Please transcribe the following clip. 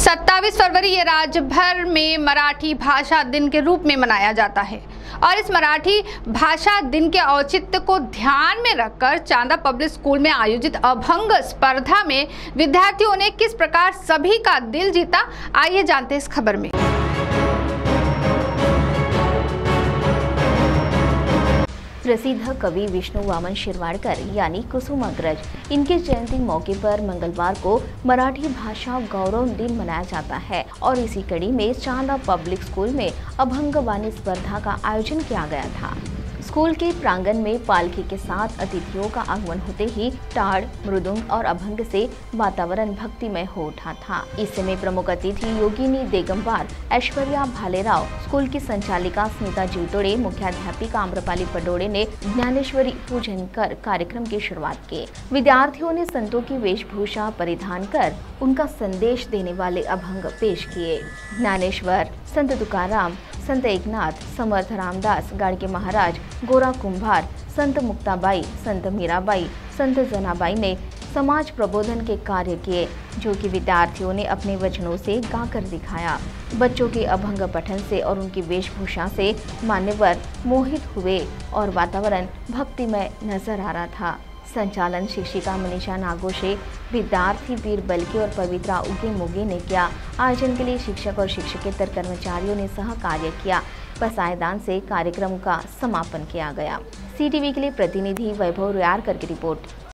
27 फरवरी ये राज्य भर में मराठी भाषा दिन के रूप में मनाया जाता है और इस मराठी भाषा दिन के औचित्य को ध्यान में रखकर चांदा पब्लिक स्कूल में आयोजित अभंग स्पर्धा में विद्यार्थियों ने किस प्रकार सभी का दिल जीता, आइए जानते हैं इस खबर में। प्रसिद्ध कवि विष्णु वामन शिरवाडकर यानी कुसुमाग्रज इनके जयंती मौके पर मंगलवार को मराठी भाषा गौरव दिन मनाया जाता है और इसी कड़ी में चांदा पब्लिक स्कूल में अभंग वाणी स्पर्धा का आयोजन किया गया था। स्कूल के प्रांगण में पालकी के साथ अतिथियों का आगमन होते ही टाड़, मृदुंग और अभंग से वातावरण भक्तिमय हो उठा था। इस समय प्रमुख अतिथि योगिनी दिगंबर, ऐश्वर्या भालेराव, स्कूल की संचालिका स्मिता जीवतोड़े, मुख्याध्यापिका आम्रपाली पडोड़े ने ज्ञानेश्वरी पूजन कर कार्यक्रम की शुरुआत की। विद्यार्थियों ने संतों की वेशभूषा परिधान कर उनका संदेश देने वाले अभंग पेश किए। ज्ञानेश्वर, संत तुकाराम, संत एकनाथ, समर्थ रामदास, गाड़के महाराज, गोरा कुंभार, संत मुक्ताबाई, संत मीराबाई, संत जनाबाई ने समाज प्रबोधन के कार्य किए, जो कि विद्यार्थियों ने अपने वचनों से गाकर दिखाया। बच्चों के अभंग पठन से और उनकी वेशभूषा से मान्यवर मोहित हुए और वातावरण भक्तिमय नजर आ रहा था। संचालन शिक्षिका मनीषा नागोशे, विद्यार्थी वीर बल्कि और पवित्रा उगे मुगे ने किया। आयोजन के लिए शिक्षक और शिक्षकेतर कर्मचारियों ने सहकार्य किया। पसायदान से कार्यक्रम का समापन किया गया। CTV के लिए प्रतिनिधि वैभव रुयारकर की रिपोर्ट।